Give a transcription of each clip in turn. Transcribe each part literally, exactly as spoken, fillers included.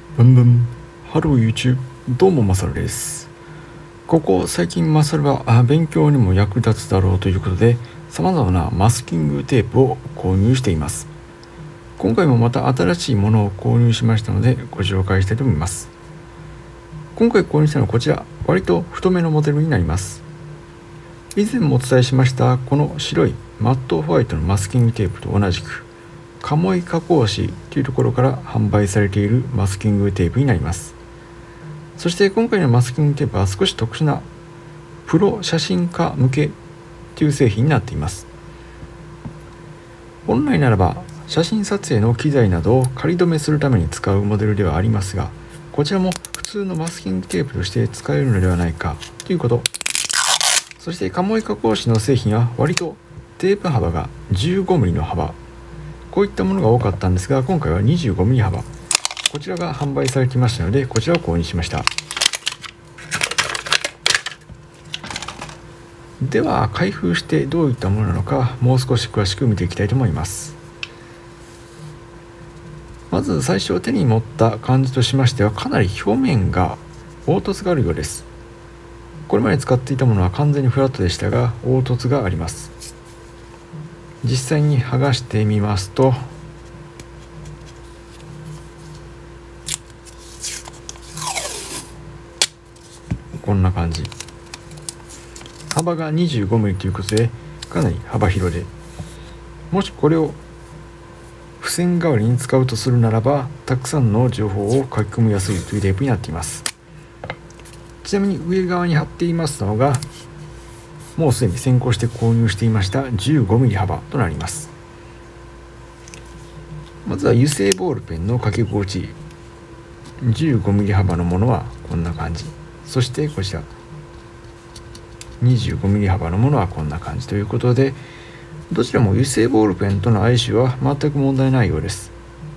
ブンブンハロー YouTube、 どうもマサルです。ここ最近マサルはあ勉強にも役立つだろうということで、様々なマスキングテープを購入しています。今回もまた新しいものを購入しましたのでご紹介したいと思います。今回購入したのはこちら、割と太めのモデルになります。以前もお伝えしましたこの白いマットホワイトのマスキングテープと同じく鴨居加工紙というところから販売されているマスキングテープになります。そして今回のマスキングテープは少し特殊なプロ写真家向けという製品になっています。本来ならば写真撮影の機材などを仮止めするために使うモデルではありますが、こちらも普通のマスキングテープとして使えるのではないかということ。そして鴨居加工紙の製品は割とテープ幅が じゅうごミリ の幅、こういったものが多かったんですが、今回は にじゅうごミリ 幅、こちらが販売されていましたので、こちらを購入しました。では開封してどういったものなのか、もう少し詳しく見ていきたいと思います。まず最初手に持った感じとしましては、かなり表面が凹凸があるようです。これまで使っていたものは完全にフラットでしたが、凹凸があります。実際に剥がしてみますと、こんな感じ。幅が にじゅうごミリ ということでかなり幅広で、もしこれを付箋代わりに使うとするならば、たくさんの情報を書き込みやすいというテープになっています。ちなみに上側に貼っていますのが、もうすでに先行して購入していました じゅうごミリ 幅となります。まずは油性ボールペンの書き心地、 じゅうごミリ 幅のものはこんな感じ、そしてこちら にじゅうごミリ 幅のものはこんな感じということで、どちらも油性ボールペンとの相性は全く問題ないようです。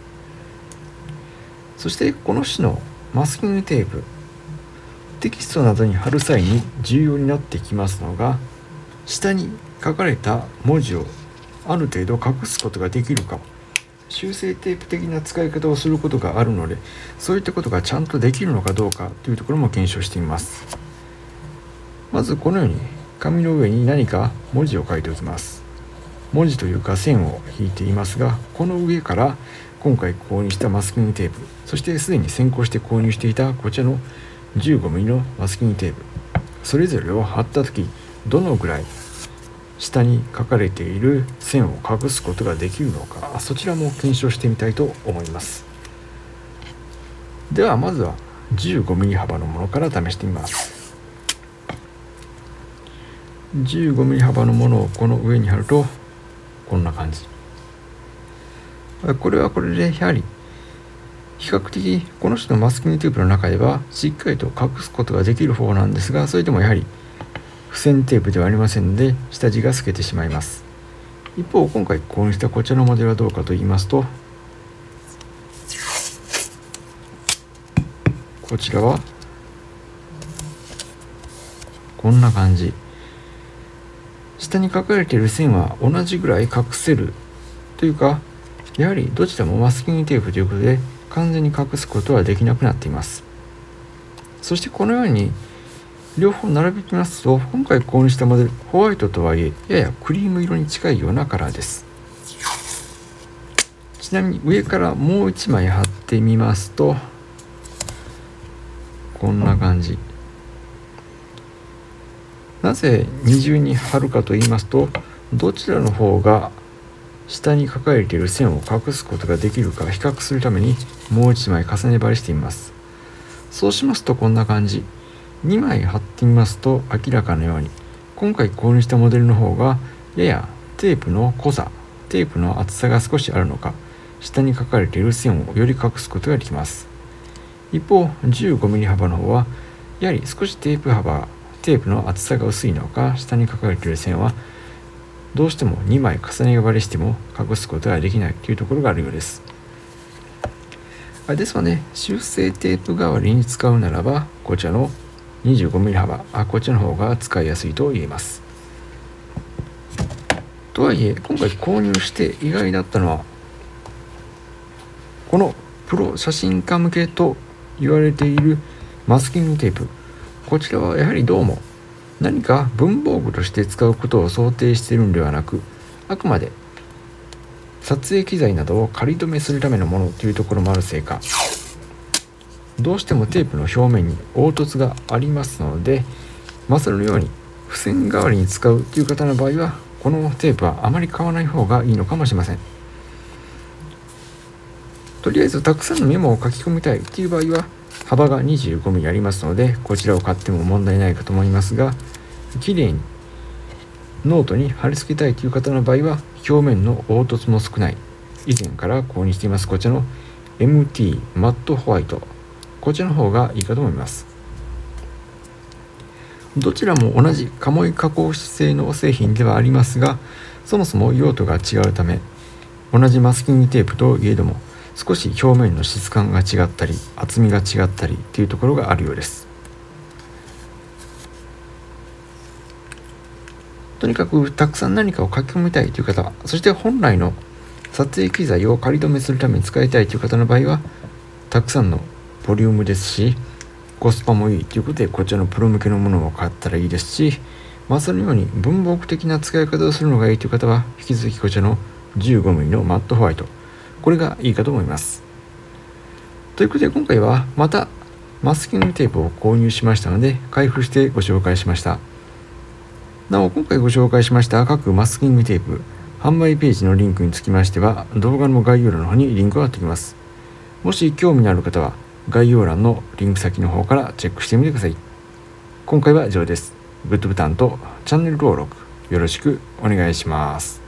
そしてこの種のマスキングテープ、テキストなどに貼る際に重要になってきますのが、下に書かれた文字をある程度隠すことができるか、修正テープ的な使い方をすることがあるので、そういったことがちゃんとできるのかどうかというところも検証してみます。まずこのように紙の上に何か文字を書いておきます。文字というか線を引いていますが、この上から今回購入したマスキングテープ、そしてすでに先行して購入していたこちらの じゅうごミリ のマスキングテープ、それぞれを貼った時どのぐらい下に書かれている線を隠すことができるのか、そちらも検証してみたいと思います。ではまずは じゅうごミリ 幅のものから試してみます。じゅうごミリ 幅のものをこの上に貼るとこんな感じ。これはこれでやはり比較的この人のマスキングテープの中ではしっかりと隠すことができる方なんですが、それでもやはり付箋テープではありませんので下地が透けてしまいます。一方今回購入したこちらのモデルはどうかと言いますと、こちらはこんな感じ。下に書かれている線は同じぐらい隠せるというか、やはりどちらもマスキングテープということで完全に隠すことはできなくなっています。そしてこのように両方並べてみますと、今回購入したモデルホワイトとはいえややクリーム色に近いようなカラーです。ちなみに上からもういちまい貼ってみますとこんな感じ。なぜ二重に貼るかと言いますと、どちらの方が下に書かれている線を隠すことができるか比較するためにもういちまい重ね貼りしてみます。そうしますとこんな感じ。にまい貼ってみますと明らかなように、今回購入したモデルの方がややテープの濃さ、テープの厚さが少しあるのか、下に書かれている線をより隠すことができます。一方 じゅうごミリ 幅の方はやはり少しテープ幅、テープの厚さが薄いのか、下に書かれている線はどうしてもにまい重ね貼りしても隠すことができないというところがあるようです。ですので修正テープ代わりに使うならばこちらの にじゅうごミリ 幅、あこちらの方が使いやすいと言えます。とはいえ今回購入して意外だったのは、このププロ写真家向けと言われているマスキングテープ、こちらはやはりどうも何か文房具として使うことを想定しているのではなく、あくまで撮影機材などを仮止めするためのものというところもあるせいか、どうしてもテープの表面に凹凸がありますので、マスのように付箋代わりに使うという方の場合はこのテープはあまり買わない方がいいのかもしれません。とりあえずたくさんのメモを書き込みたいという場合は幅が にじゅうごミリ ありますので、こちらを買っても問題ないかと思いますが、きれいにノートに貼り付けたいという方の場合は表面の凹凸も少ない、以前から購入していますこちらの エムティー マットホワイト、こちらの方がいいかと思います。どちらも同じ鴨居加工製の製品ではありますが、そもそも用途が違うため、同じマスキングテープといえども少し表面の質感が違ったり厚みが違ったりというところがあるようです。とにかくたくさん何かを書き込みたいという方、そして本来の撮影機材を仮止めするために使いたいという方の場合はたくさんのボリュームですしコスパもいいということで、こちらのプロ向けのものを買ったらいいですし、まあ、そのように文房具的な使い方をするのがいいという方は引き続きこちらの じゅうごミリ のマットホワイト、これがいいかと思います。ということで今回はまたマスキングテープを購入しましたので開封してご紹介しました。なお今回ご紹介しました各マスキングテープ販売ページのリンクにつきましては動画の概要欄の方にリンクが貼っておきます。もし興味のある方は概要欄のリンク先の方からチェックしてみてください。今回は以上です。グッドボタンとチャンネル登録よろしくお願いします。